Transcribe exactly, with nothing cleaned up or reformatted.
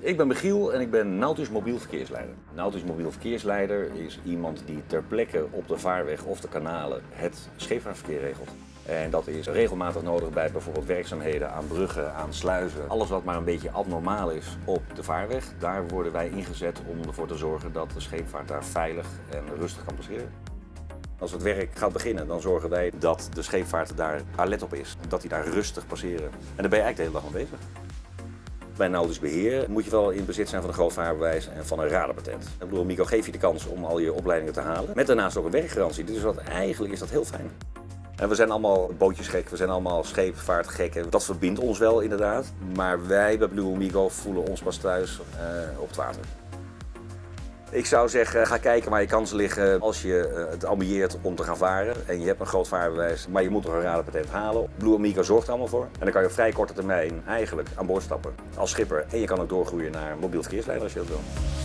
Ik ben Michiel en ik ben nautisch mobiel verkeersleider. Nautisch mobiel verkeersleider is iemand die ter plekke op de vaarweg of de kanalen het scheepvaartverkeer regelt. En dat is regelmatig nodig bij bijvoorbeeld werkzaamheden aan bruggen, aan sluizen. Alles wat maar een beetje abnormaal is op de vaarweg, daar worden wij ingezet om ervoor te zorgen dat de scheepvaart daar veilig en rustig kan passeren. Als het werk gaat beginnen, dan zorgen wij dat de scheepvaart daar alert op is. Dat die daar rustig passeren. En daar ben je eigenlijk de hele dag mee bezig. Bij nautisch beheer moet je wel in bezit zijn van een groot vaarbewijs en van een radarpatent. Ik bedoel, Mico geeft je de kans om al je opleidingen te halen. Met daarnaast ook een werkgarantie. Dus wat, eigenlijk is dat heel fijn. En we zijn allemaal bootjesgek, we zijn allemaal scheepvaartgekken. Dat verbindt ons wel inderdaad. Maar wij bij Blue Amigo voelen ons pas thuis uh, op het water. Ik zou zeggen, ga kijken waar je kansen liggen als je het ambieert om te gaan varen. En je hebt een groot vaarbewijs, maar je moet nog een radarpatent halen. Blue Amigo zorgt er allemaal voor. En dan kan je op vrij korte termijn eigenlijk aan boord stappen als schipper. En je kan ook doorgroeien naar mobiel verkeersleider als je dat wil.